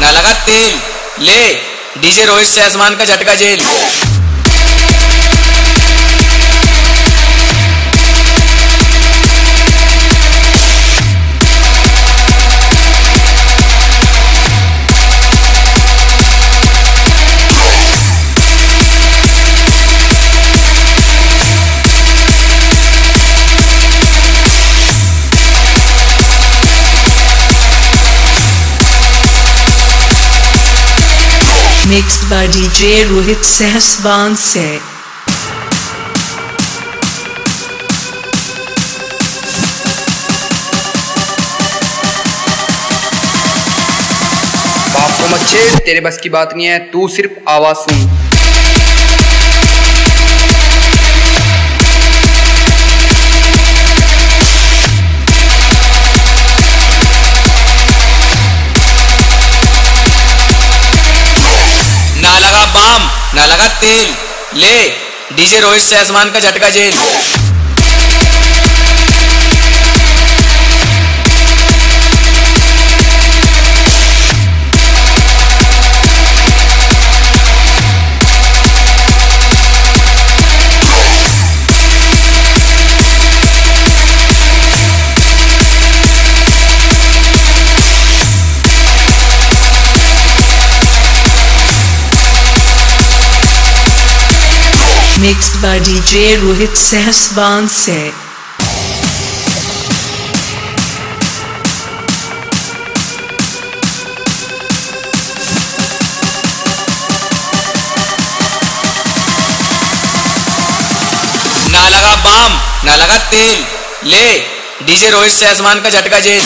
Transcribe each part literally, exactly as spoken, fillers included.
ना लगा तेल, ले डीजे रोहित से आसमान का झटका जेल। Mixed by D J Rohit Sahaswan se। बाप को मत छेड़, तेरे बस की बात नहीं है, तू सिर्फ आवाज सुन। ना लगा बाम, ना लगा तेल, ले डीजे रोहित से आसमान का झटका जेल। Mixed by D J Rohit Sahaswan se। ना लगा बाम, ना लगा तेल, ले डीजे रोहित से आसमान का झटका जेल।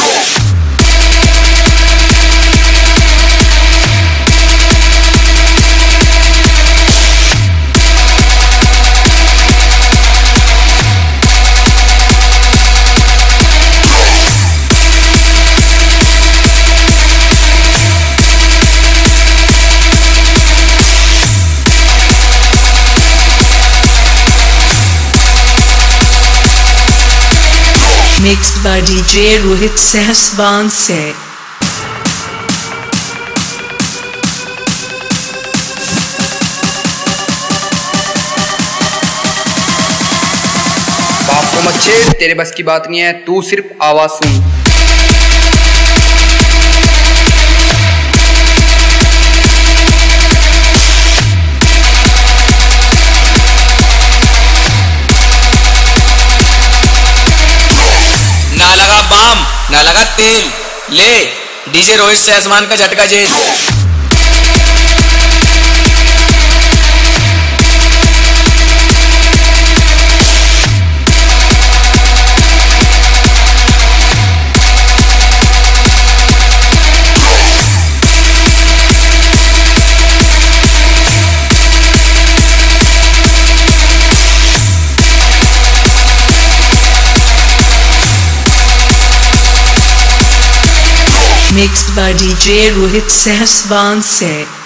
Mixed by D J Rohit Sahaswan se। बाप को मत छेड़, तेरे बस की बात नहीं है, तू सिर्फ आवाज सुन। ना लगा बाम, ना लगा तेल, ले डीजे रोहित से आसमान का झटका जेल। Mixed by D J Rohit Sahaswan se।